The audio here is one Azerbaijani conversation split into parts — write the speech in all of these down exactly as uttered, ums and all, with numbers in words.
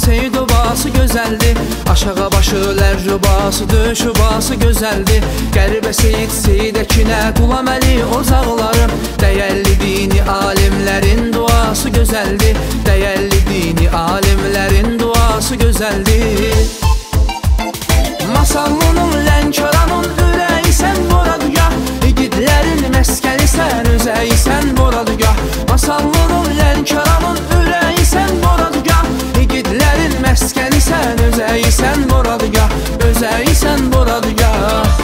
seydubası gözəldir. Aşağı başı lərcubası, döşubası gözəldir. Qəribə Seyid Seydəkinə Qulam Əli ocaqlarım. Dəyərli dini alimlərin duası gözəldir. Dəyərli dini alimlərin duası gözəldir. Masallının, Lənkəranın ürəyi sən Boradıgah. İgidlərin məskəni sən özəyi sən Boradıgah. Masallının, Lənkəranın ürəyi sən Boradıgah. İgidlərin məskəni sən özəyi sən Boradıgah. Özəyi sən Boradıgah.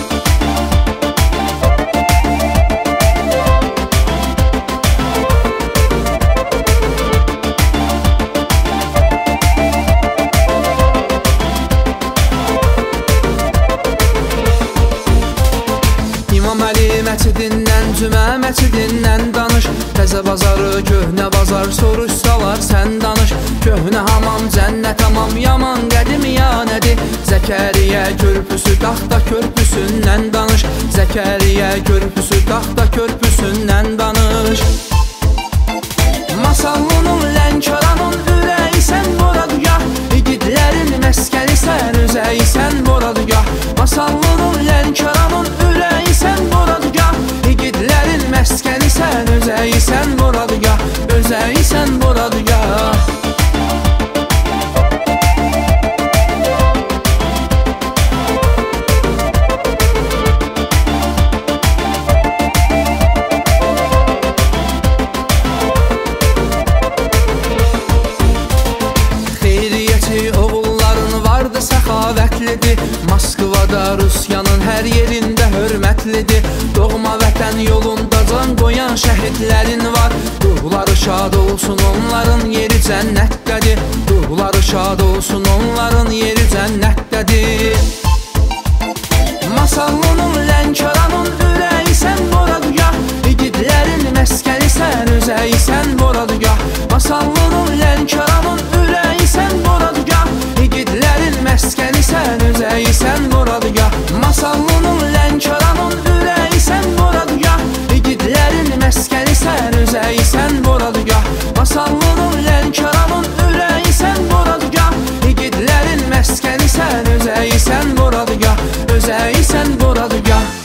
İmam Əli məcidindən, Cümə məcidindən danış. Təzə bazarı, köhnə bazar soruşsalar sən danış. Köhnə hamam, cənnət hamam, yaman qədim ya nədir? Zəkəriyyə körpüsü, taxta körpüsündən danış. Zəkəriyyə körpüsü, taxta körpüsündən danış. Masallının, Lənkəranın ürəyi sən Boradıgah. İgidlərin məskəni sən özəyi sən Boradıgah. Masallının, Lənkəranın ürəyi sən Boradıgah. İgidlərin məskəni sən özəyi sən Boradıgah. Özəyi sən Boradıgah. Səxavətlidir. Moskvada, Rusiyanın hər yerində hörmətlidir. Doğma vətən yolunda can qoyan şəhidlərin var. Ruhları şad olsun, onların yeri cənnətdədir. Ruhları şad olsun, onların yeri cənnətdədir. Masallının, Lənkəranın ürəyi sən Boradıgah. İgidlərin məskəni sən özəyi sən Boradıgah. Masallının, Lənkəranın ürəyi sən Boradıgah. İgidlərin məskəni sən özəyi sən Boradıgah. Masallının, Lənkəranın ürəyi sən Boradıgah. İgidlərin məskəni sən özəyi sən Boradıgah. Masallının, Lənkəranın ürəyi sən Boradıgah. İgidlərin məskəni sən özəyi sən Boradıgah. Özəyi sən Boradıgah.